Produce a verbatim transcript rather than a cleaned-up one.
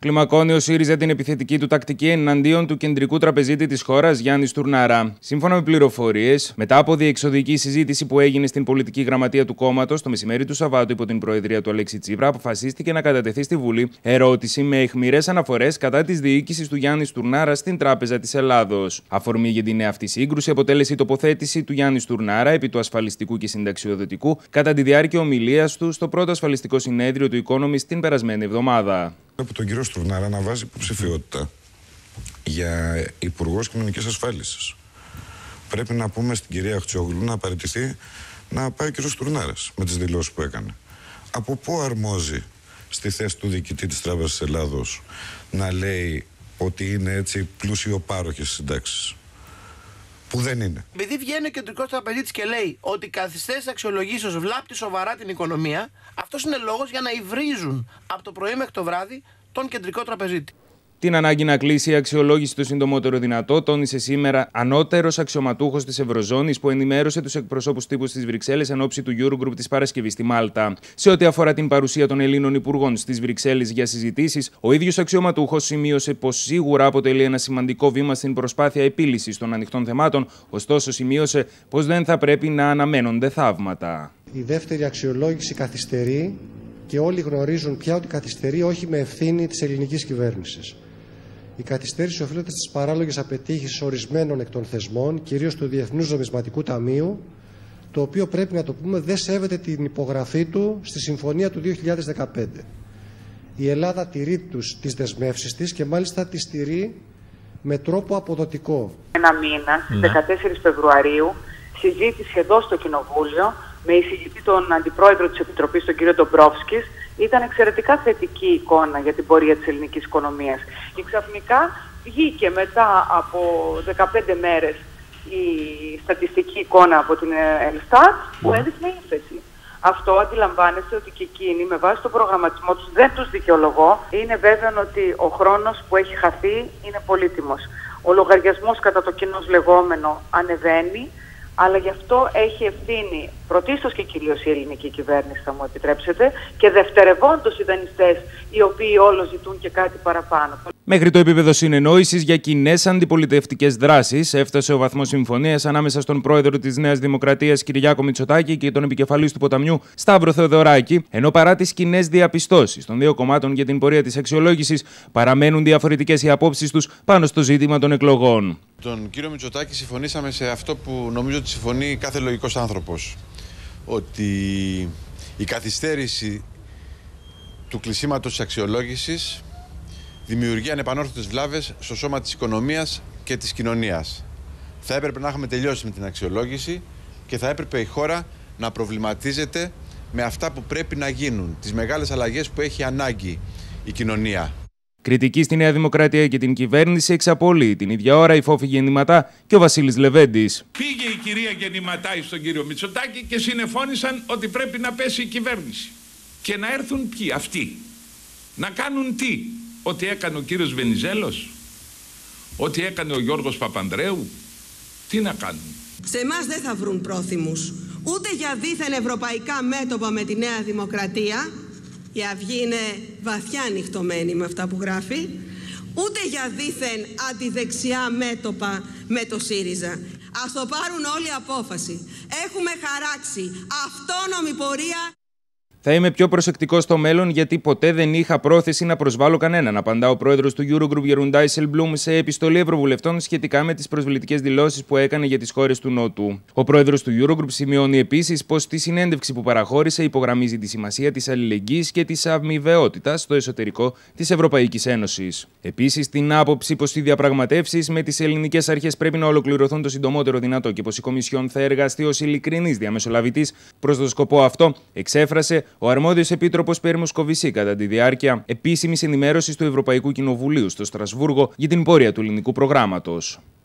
Κλιμακώνει ο ΣΥΡΙΖΑ την επιθετική του τακτική εναντίον του κεντρικού τραπεζίτη της χώρας, Γιάννη Στουρνάρα. Σύμφωνα με πληροφορίες, μετά από διεξοδική συζήτηση που έγινε στην πολιτική γραμματεία του κόμματος το μεσημέρι του Σαββάτου υπό την προεδρία του Αλέξη Τσίπρα, αποφασίστηκε να κατατεθεί στη Βουλή ερώτηση με αιχμηρές αναφορές κατά της διοίκησης του Γιάννη Στουρνάρα στην Τράπεζα της Ελλάδος. Αφορμή για την αυτή σύγκρουση αποτέλεσε η τοποθέτηση του Γιάννη Στουρνάρα επί του ασφαλιστικού και συνταξιοδοτικού κατά τη διάρκεια ομιλίας του στο πρώτο ασφαλιστικό συνέδριο του Economist την περασμένη εβδομάδα. Από τον κύριο Στουρνάρα να βάζει υποψηφιότητα για Υπουργός Κοινωνικής Ασφάλισης. Πρέπει να πούμε στην κυρία Χτσιόγλου να παραιτηθεί να πάει ο κύριος Στουρνάρας με τις δηλώσεις που έκανε. Από πού αρμόζει στη θέση του διοικητή της Τράπεζας της Ελλάδος να λέει ότι είναι έτσι πλουσιοπάροχες συντάξεις? Που δεν είναι. Επειδή βγαίνει ο κεντρικός τραπεζίτης και λέει ότι η καθυστέρηση αξιολογήσεως βλάπτει σοβαρά την οικονομία, αυτός είναι λόγος για να υβρίζουν από το πρωί μέχρι το βράδυ τον κεντρικό τραπεζίτη. Την ανάγκη να κλείσει η αξιολόγηση το συντομότερο δυνατό τόνισε σήμερα ανώτερος αξιωματούχος της Ευρωζώνης που ενημέρωσε τους εκπροσώπους τύπου στις Βρυξέλλες εν ώψη του Eurogroup της Παρασκευής στη Μάλτα. Σε ό,τι αφορά την παρουσία των Ελλήνων υπουργών στις Βρυξέλλες για συζητήσεις, ο ίδιος αξιωματούχος σημείωσε πως σίγουρα αποτελεί ένα σημαντικό βήμα στην προσπάθεια επίλυσης των ανοιχτών θεμάτων, ωστόσο σημείωσε πως δεν θα πρέπει να αναμένονται θαύματα. Η δεύτερη αξιολόγηση καθυστερεί και όλοι γνωρίζουν πια ότι καθυστερεί όχι με ευθύνη της ελληνικής κυβέρνησης. Η καθυστέρηση οφείλεται στις παράλογες απαιτήσεις ορισμένων εκ των θεσμών, κυρίως του Διεθνούς Νομισματικού Ταμείου, το οποίο πρέπει να το πούμε δεν σέβεται την υπογραφή του στη Συμφωνία του δύο χιλιάδες δεκαπέντε. Η Ελλάδα τηρεί τους, τις δεσμεύσεις της και μάλιστα τις τηρεί με τρόπο αποδοτικό. Ένα μήνα, στις δεκατέσσερις Φεβρουαρίου, συζήτηση εδώ στο Κοινοβούλιο με εισηγητή τον Αντιπρόεδρο της Επιτροπής, τον κύριο Ντομπρόφσκης. Ήταν εξαιρετικά θετική εικόνα για την πορεία της ελληνικής οικονομίας. Και ξαφνικά βγήκε μετά από δεκαπέντε μέρες η στατιστική εικόνα από την Ελστάτ που έδειχνε ύφεση. Αυτό αντιλαμβάνεστε ότι και εκείνοι με βάση τον προγραμματισμό τους, δεν τους δικαιολογώ, είναι βέβαιο ότι ο χρόνος που έχει χαθεί είναι πολύτιμος. Ο λογαριασμός κατά το κοινώς λεγόμενο ανεβαίνει, αλλά γι' αυτό έχει ευθύνη πρωτίστως και κυρίως η ελληνική κυβέρνηση, θα μου επιτρέψετε, και δευτερευόντως οι δανειστές, οι οποίοι όλο ζητούν και κάτι παραπάνω. Μέχρι το επίπεδο συνεννόησης για κοινές αντιπολιτευτικές δράσεις έφτασε ο βαθμός συμφωνίας ανάμεσα στον πρόεδρο της Νέας Δημοκρατίας Κυριάκο Μητσοτάκη και τον επικεφαλής του ποταμιού Σταύρο Θεοδωράκη, ενώ παρά τις κοινές διαπιστώσεις των δύο κομμάτων για την πορεία της αξιολόγησης, παραμένουν διαφορετικές οι απόψεις τους πάνω στο ζήτημα των εκλογών. Τον κύριο Μητσοτάκη συμφωνήσαμε σε αυτό που νομίζω ότι συμφωνεί κάθε λογικός άνθρωπος. Ότι η καθυστέρηση του κλεισίματος της αξιολόγησης δημιουργεί ανεπανόρθωτες βλάβες στο σώμα της οικονομίας και της κοινωνίας. Θα έπρεπε να έχουμε τελειώσει με την αξιολόγηση και θα έπρεπε η χώρα να προβληματίζεται με αυτά που πρέπει να γίνουν, τις μεγάλες αλλαγές που έχει ανάγκη η κοινωνία. Κριτική στη Νέα Δημοκρατία και την κυβέρνηση εξαπολύει την ίδια ώρα η Φόφη Γεννηματά και ο Βασίλης Λεβέντης. Πήγε η κυρία Γεννηματά στον κύριο Μητσοτάκη και συνεφώνησαν ότι πρέπει να πέσει η κυβέρνηση. Και να έρθουν ποιοι, αυτοί. Να κάνουν τι? Ό,τι έκανε ο κύριος Βενιζέλος, ό,τι έκανε ο Γιώργος Παπανδρέου, τι να κάνουν? Σε εμάς δεν θα βρουν πρόθυμους, ούτε για δίθεν ευρωπαϊκά μέτωπα με τη Νέα Δημοκρατία, η Αυγή είναι βαθιά ανοιχτωμένη με αυτά που γράφει, ούτε για δίθεν αντιδεξιά μέτωπα με το ΣΥΡΙΖΑ. Ας το πάρουν όλοι απόφαση. Έχουμε χαράξει αυτόνομη πορεία. Θα είμαι πιο προσεκτικός στο μέλλον γιατί ποτέ δεν είχα πρόθεση να προσβάλλω κανέναν, απαντά ο πρόεδρος του Eurogroup Jeroen Dijsselbloem σε επιστολή ευρωβουλευτών σχετικά με τις προσβλητικές δηλώσεις που έκανε για τις χώρες του Νότου. Ο πρόεδρος του Eurogroup σημειώνει επίσης πως στη συνέντευξη που παραχώρησε υπογραμμίζει τη σημασία της αλληλεγγύης και της αμοιβαιότητας στο εσωτερικό της Ευρωπαϊκής Ένωσης. Επίσης, την άποψη πως οι διαπραγματεύσεις με τις ελληνικές αρχές πρέπει να ολοκληρωθούν το συντομότερο δυνατό και πως η Κομισιόν θα εργαστεί ως ειλικρινής διαμεσολαβητής προς το σκοπό αυτό, εξέφρασε ο αρμόδιος επίτροπος Πιέρ Μοσκοβισή κατά τη διάρκεια επίσημης ενημέρωσης του Ευρωπαϊκού Κοινοβουλίου στο Στρασβούργο για την πορεία του ελληνικού προγράμματος.